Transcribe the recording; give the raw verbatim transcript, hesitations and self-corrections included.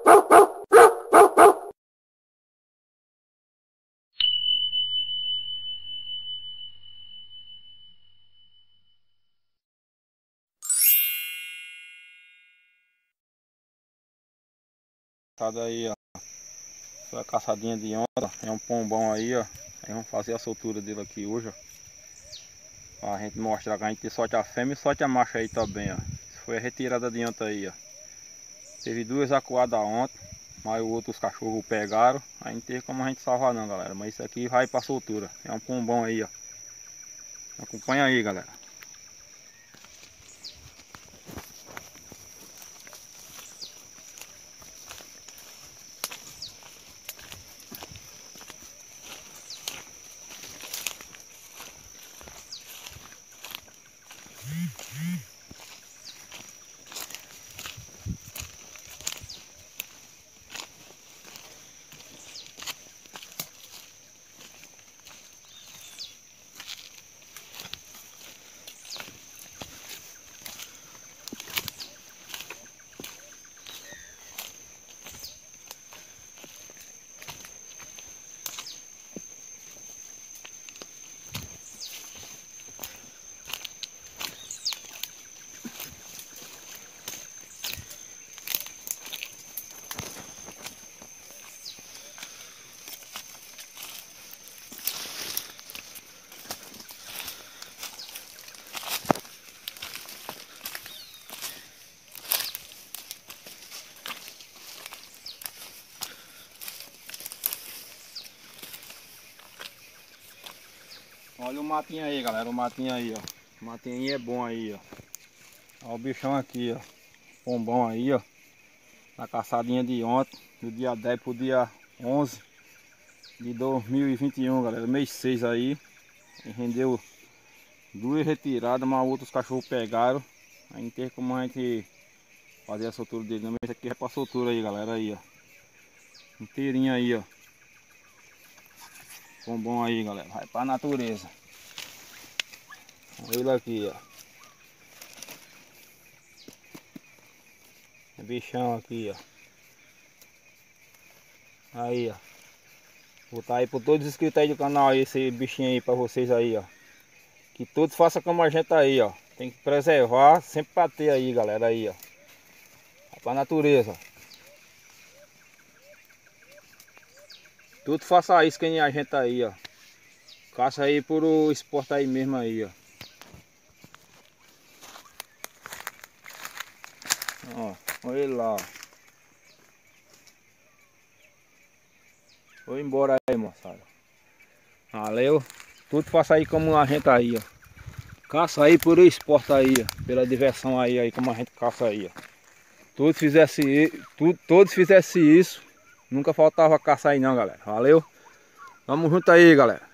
Aí, ó, foi a caçadinha de ontem, é um pombão aí, ó. Aí vamos fazer a soltura dele aqui hoje, ó. Pra gente mostrar que a gente sorte a fêmea e sorte a macha aí também, ó. Isso foi a retirada de ontem aí, ó. Teve duas acuadas ontem, mas o outro os cachorros pegaram. Aí não teve como a gente salvar não, galera. Mas isso aqui vai pra soltura. É um pombão aí, ó. Acompanha aí, galera. Olha o matinho aí, galera, o matinho aí, ó. O matinho aí é bom aí, ó. Olha o bichão aqui, ó. Pombão aí, ó. Na caçadinha de ontem, do dia dez pro dia onze de dois mil e vinte e um, galera. Mês seis aí. E rendeu duas retiradas, mas outros cachorros pegaram. Aí não tem como a gente fazer a soltura dele, não. Mas esse aqui é pra soltura aí, galera. Aí, ó. Inteirinho aí, ó. Pombom aí, galera. Vai pra natureza. Olha ele aqui, ó. É bichão aqui, ó. Aí, ó. Vou botar aí por todos os inscritos aí do canal aí, esse bichinho aí pra vocês aí, ó. Que todos façam como a gente aí, ó. Tem que preservar, sempre pra ter aí, galera, aí, ó. Vai pra natureza. Tudo faça isso que nem a gente aí, ó. Caça aí por o esporte aí mesmo aí, ó. Ó, olha ele lá, ó. Vou embora aí, moçada. Valeu. Tudo faça aí como a gente aí, ó. Caça aí por o esporte aí, ó. Pela diversão aí, aí, como a gente caça aí, ó. Todos fizesse, tudo, todos fizesse isso, nunca faltava caça aí não, galera. Valeu. Tamo junto aí, galera.